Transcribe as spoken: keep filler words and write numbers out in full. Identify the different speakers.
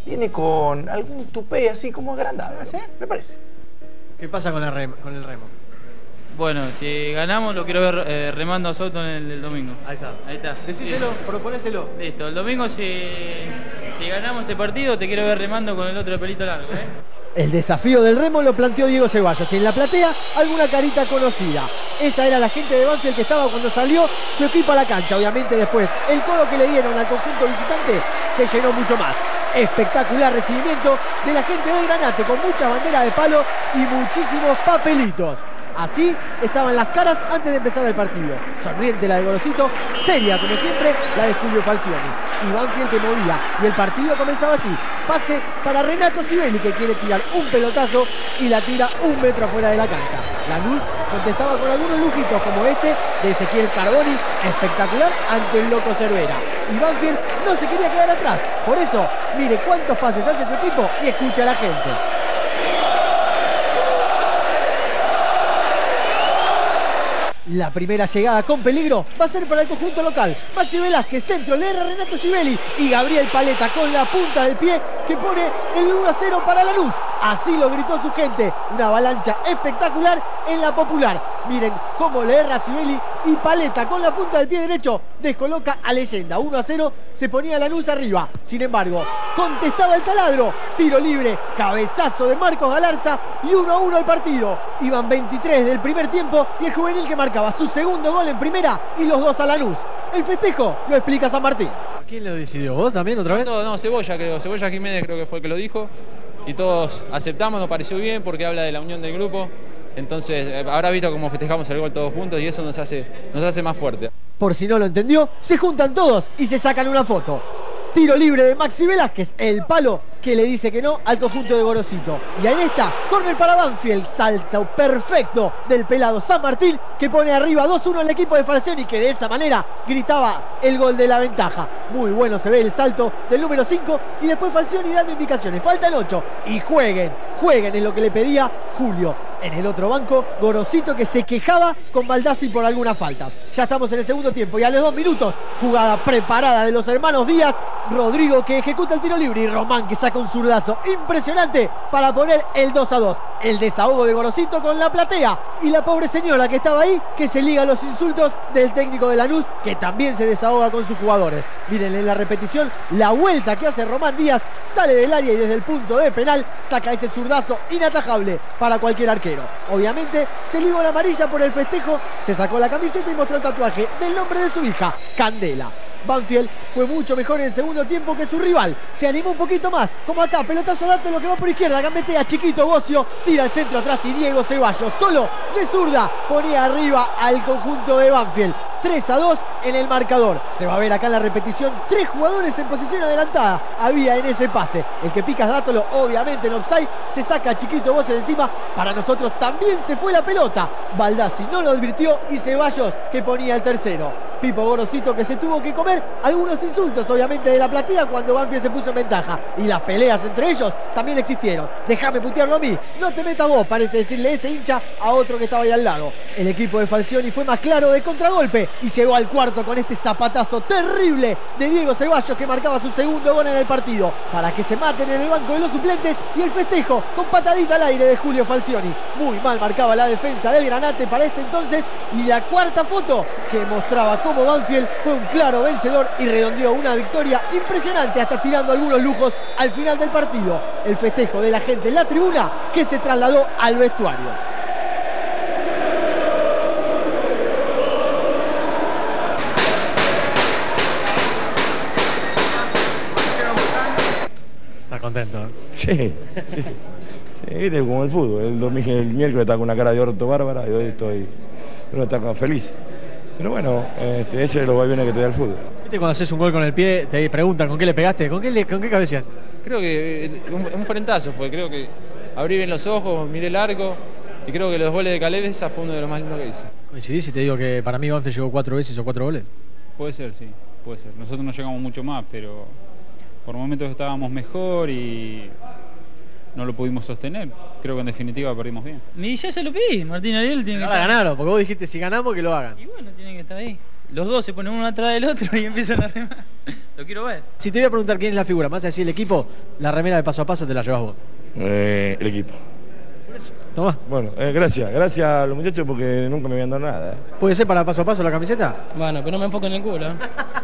Speaker 1: viene con algún tupé así como agrandado, ¿sí? Me parece.
Speaker 2: ¿Qué pasa con, la rem con el remo?
Speaker 3: Bueno, si ganamos lo quiero ver eh, remando a Soto en el, el domingo.
Speaker 2: Ahí está.
Speaker 3: Ahí está.
Speaker 2: Decíselo,
Speaker 3: sí.
Speaker 2: Proponéselo.
Speaker 3: Listo, el domingo si, si ganamos este partido te quiero ver remando con el otro de pelito largo, ¿eh?
Speaker 4: El desafío del remo lo planteó Diego Ceballos y en la platea alguna carita conocida. Esa era la gente de Banfield que estaba cuando salió su equipo a la cancha. Obviamente después el codo que le dieron al conjunto visitante se llenó mucho más. Espectacular recibimiento de la gente del Granate con muchas banderas de palo y muchísimos papelitos. Así estaban las caras antes de empezar el partido. Sonriente la de Gorosito, seria como siempre la de Julio Falcioni. Y Banfield que movía y el partido comenzaba así. Pase para Renato Sibeli que quiere tirar un pelotazo y la tira un metro afuera de la cancha. Lanús contestaba con algunos lujitos como este de Ezequiel Carboni, espectacular ante el Loco Cervera. Y Banfield no se quería quedar atrás. Por eso, mire cuántos pases hace su equipo y escucha a la gente. La primera llegada con peligro va a ser para el conjunto local. Maxi Velázquez, centro, le erra Renato Sibeli y Gabriel Paleta con la punta del pie que pone el uno a cero para Lanús. Así lo gritó su gente. Una avalancha espectacular en la Popular. Miren cómo le erra Sibeli y Paleta con la punta del pie derecho descoloca a Leyenda. uno a cero se ponía Lanús arriba. Sin embargo, contestaba el taladro. Tiro libre, cabezazo de Marcos Galarza y uno a uno el partido. Iban veintitrés del primer tiempo y el juvenil que marcaba su segundo gol en primera y los dos a Lanús. El festejo lo explica San Martín.
Speaker 2: ¿Quién lo decidió? ¿Vos también otra vez?
Speaker 5: No, no, Cebolla creo. Cebolla Jiménez creo que fue el que lo dijo. Y todos aceptamos, nos pareció bien porque habla de la unión del grupo. Entonces habrá visto cómo festejamos el gol todos juntos y eso nos hace, nos hace más fuerte.
Speaker 4: Por si no lo entendió, se juntan todos y se sacan una foto. Tiro libre de Maxi Velázquez, el palo que le dice que no al conjunto de Gorosito. Y en esta, córner para Banfield, salto perfecto del pelado San Martín que pone arriba dos uno el equipo de Falcioni que de esa manera gritaba el gol de la ventaja. Muy bueno se ve el salto del número cinco y después Falcioni dando indicaciones. Faltan ocho y jueguen, jueguen es lo que le pedía Julio. En el otro banco, Gorosito que se quejaba con Baldassi por algunas faltas. Ya estamos en el segundo tiempo y a los dos minutos, jugada preparada de los hermanos Díaz, Rodrigo que ejecuta el tiro libre y Román que saca un zurdazo impresionante para poner el dos a dos. El desahogo de Gorosito con la platea y la pobre señora que estaba ahí que se liga a los insultos del técnico de Lanús que también se desahoga con sus jugadores. Miren en la repetición la vuelta que hace Román Díaz, sale del área y desde el punto de penal saca ese zurdazo inatajable para cualquier arquero. Obviamente se ligó la amarilla por el festejo, se sacó la camiseta y mostró el tatuaje del nombre de su hija, Candela. Banfield fue mucho mejor en el segundo tiempo que su rival. Se animó un poquito más, como acá, pelotazo dato lo que va por izquierda, gambetea Chiquito Bocio, tira el centro atrás y Diego Ceballos, solo de zurda, ponía arriba al conjunto de Banfield. tres a dos en el marcador. Se va a ver acá en la repetición, tres jugadores en posición adelantada había en ese pase. El que pica es Dátolo, obviamente en offside, se saca a Chiquito Bocio de encima. Para nosotros también se fue la pelota. Baldassi no lo advirtió y Ceballos que ponía el tercero. Pipo Gorosito que se tuvo que comer algunos insultos obviamente de la platea cuando Banfield se puso en ventaja. Y las peleas entre ellos también existieron. Déjame putearlo a mí, no te metas vos, parece decirle ese hincha a otro que estaba ahí al lado. El equipo de Falcioni fue más claro de contragolpe y llegó al cuarto con este zapatazo terrible de Diego Ceballos que marcaba su segundo gol en el partido. Para que se maten en el banco de los suplentes y el festejo con patadita al aire de Julio Falcioni. Muy mal marcaba la defensa del Granate para este entonces y la cuarta foto que mostraba cómo Banfield fue un claro vencedor y redondeó una victoria impresionante hasta tirando algunos lujos al final del partido. El festejo de la gente en la tribuna que se trasladó al vestuario.
Speaker 2: ¿Estás contento?
Speaker 6: Sí, sí. Sí, viste, como el fútbol. El, domingo, el miércoles estaba con una cara de orto bárbara y hoy estoy uno está feliz. Pero bueno, este, ese es lo que viene que te da el fútbol.
Speaker 2: ¿Viste cuando haces un gol con el pie, te preguntan con qué le pegaste? ¿Con qué, le, con qué cabecean?
Speaker 5: Creo que un, un frentazo fue, creo que abrí bien los ojos, miré el arco y creo que los goles de Caleb esa fue uno de los más lindos que hice.
Speaker 2: ¿Coincidís si te digo que para mí Banfield llegó cuatro veces o cuatro goles?
Speaker 7: Puede ser, sí, puede ser. Nosotros no llegamos mucho más, pero por momentos estábamos mejor y no lo pudimos sostener. Creo que en definitiva perdimos bien.
Speaker 3: Y ya se lo pedí, Martín Ariel tiene que
Speaker 2: ahora
Speaker 3: estar.
Speaker 2: ganaron, porque vos dijiste si ganamos que lo hagan.
Speaker 3: Y bueno, tienen que estar ahí. Los dos se ponen uno atrás del otro y empiezan a remar. Lo quiero ver.
Speaker 2: Si te voy a preguntar quién es la figura, más allá de decir el equipo, la remera de paso a paso te la llevas vos.
Speaker 6: Eh, el equipo.
Speaker 2: Tomá.
Speaker 6: Bueno, eh, gracias, gracias a los muchachos porque nunca me habían dado nada. ¿eh?
Speaker 2: ¿Puede ser para paso a paso la camiseta?
Speaker 8: Bueno, pero no me enfoco en el culo.